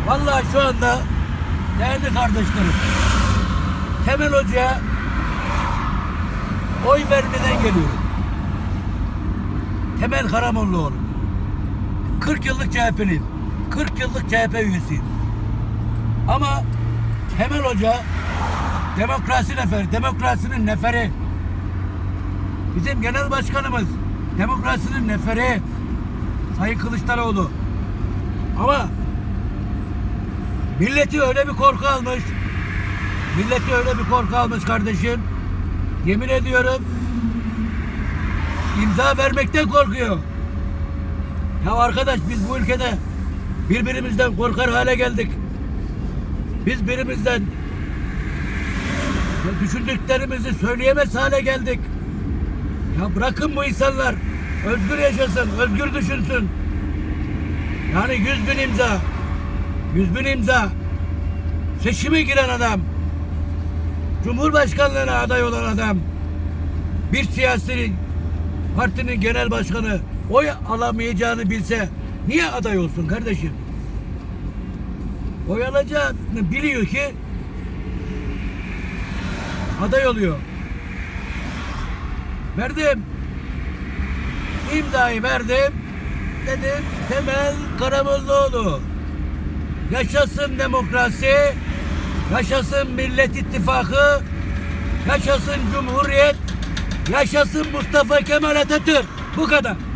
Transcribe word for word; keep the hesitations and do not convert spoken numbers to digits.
Vallahi şu anda değerli kardeşlerim, Temel Hoca'ya oy vermeden geliyorum. Temel Karamollaoğlu. kırk yıllık C H P'liyim. kırk yıllık C H P üyesiyim. Ama Temel Hoca demokrasi neferi, demokrasinin neferi. Bizim genel başkanımız demokrasinin neferi Sayın Kılıçdaroğlu. Ama milleti öyle bir korku almış. Milleti öyle bir korku almış kardeşim. Yemin ediyorum imza vermekten korkuyor. Ya arkadaş, biz bu ülkede birbirimizden korkar hale geldik. Biz birimizden düşündüklerimizi söyleyemez hale geldik. Ya bırakın bu insanlar özgür yaşasın, özgür düşünsün. Yani yüz bin imza, yüz bin imza, seçime giren adam, Cumhurbaşkanlığına aday olan adam, bir siyasi partinin genel başkanı oy alamayacağını bilse niye aday olsun kardeşim? Oy alacağını biliyor ki aday oluyor. Verdim. İmzayı verdim. Dedim Temel Karamollaoğlu. Yaşasın demokrasi, yaşasın Millet İttifakı, yaşasın Cumhuriyet, yaşasın Mustafa Kemal Atatürk. Bu kadar.